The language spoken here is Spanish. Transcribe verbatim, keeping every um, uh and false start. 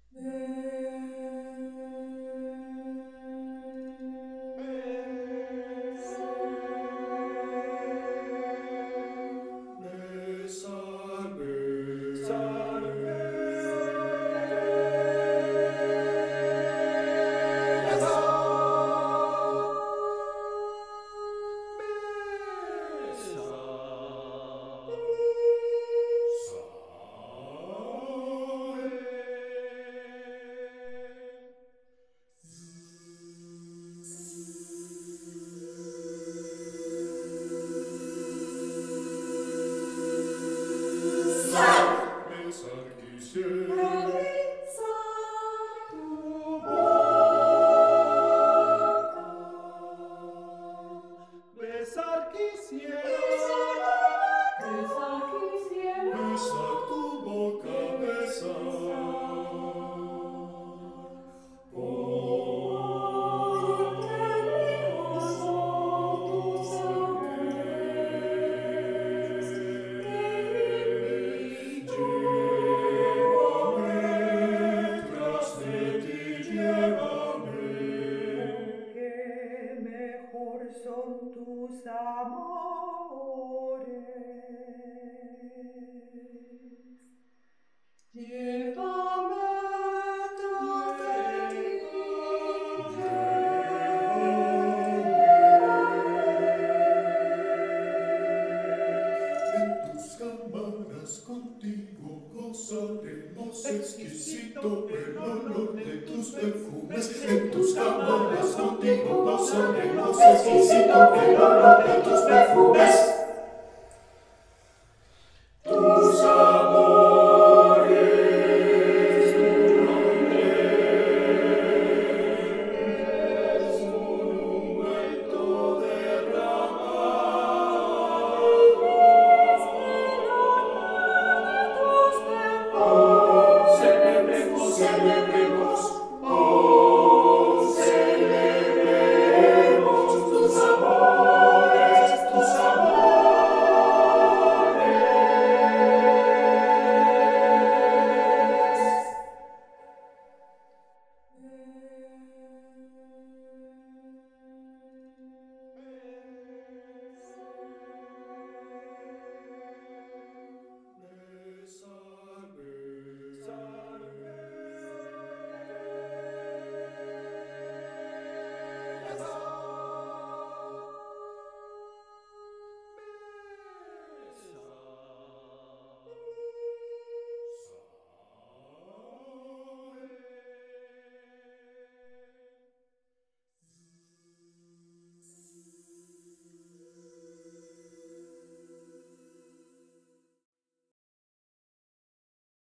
Besar quisiera, besar quisiera, besar tu boca, besar. porque míos son tus amores, que en mí Llévame, tras de ti llévame, porque mejor son tus amores. Llévame tras de ti, en tus cámaras contigo gozaremos exquisito el olor de tus perfumes. En tus cámaras contigo gozaremos exquisito el olor de tus perfumes.